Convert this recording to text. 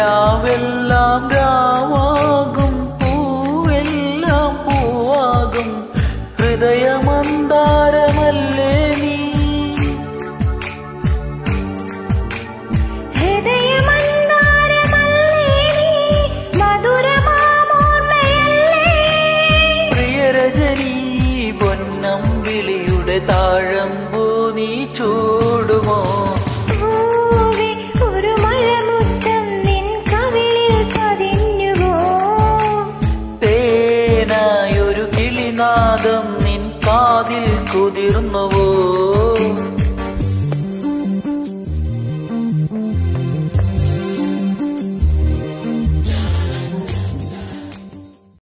രാവെല്ലാം രാവാകും പൂവെല്ലാം പൂവാകും ഹൃദയമന്താരമല്ലേ നീ പ്രിയരജനീ പൊന്നമ്പിളിയുടെ താഴമ്പൂ നീ ചൂടുമോ തേനായൊരു കിളിനാദം നിൻ കാതിൽ കുതിർന്നുവോ